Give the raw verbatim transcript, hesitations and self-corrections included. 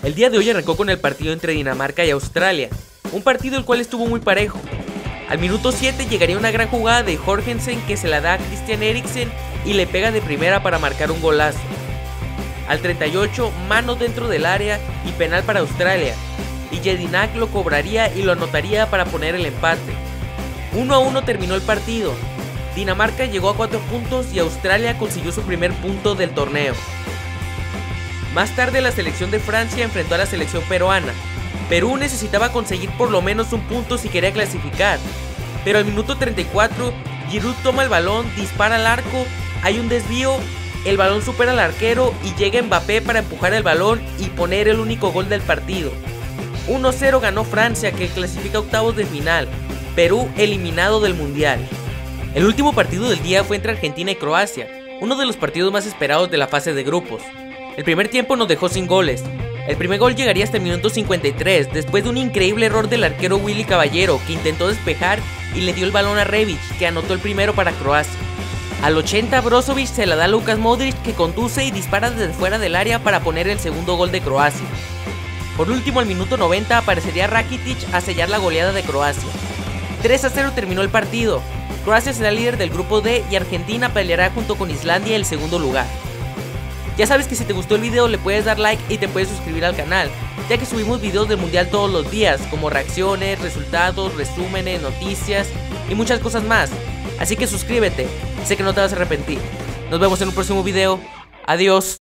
El día de hoy arrancó con el partido entre Dinamarca y Australia, un partido el cual estuvo muy parejo. Al minuto siete llegaría una gran jugada de Jorgensen que se la da a Christian Eriksen y le pega de primera para marcar un golazo. Al treinta y ocho, mano dentro del área y penal para Australia, y Jedinak lo cobraría y lo anotaría para poner el empate. uno a uno terminó el partido. Dinamarca llegó a cuatro puntos y Australia consiguió su primer punto del torneo. Más tarde la selección de Francia enfrentó a la selección peruana. Perú necesitaba conseguir por lo menos un punto si quería clasificar, pero al minuto treinta y cuatro, Giroud toma el balón, dispara al arco, hay un desvío, el balón supera al arquero y llega Mbappé para empujar el balón y poner el único gol del partido. uno cero ganó Francia, que clasifica a octavos de final. Perú eliminado del mundial. El último partido del día fue entre Argentina y Croacia, uno de los partidos más esperados de la fase de grupos. El primer tiempo nos dejó sin goles. El primer gol llegaría hasta el minuto cincuenta y tres, después de un increíble error del arquero Willy Caballero, que intentó despejar y le dio el balón a Rebic, que anotó el primero para Croacia. Al ochenta, Brozovic se la da a Luka Modric, que conduce y dispara desde fuera del área para poner el segundo gol de Croacia. Por último, al minuto noventa aparecería Rakitic a sellar la goleada de Croacia. tres a cero terminó el partido. Croacia será líder del grupo D y Argentina peleará junto con Islandia el segundo lugar. Ya sabes que si te gustó el video le puedes dar like y te puedes suscribir al canal, ya que subimos videos del mundial todos los días, como reacciones, resultados, resúmenes, noticias y muchas cosas más. Así que suscríbete, sé que no te vas a arrepentir. Nos vemos en un próximo video. Adiós.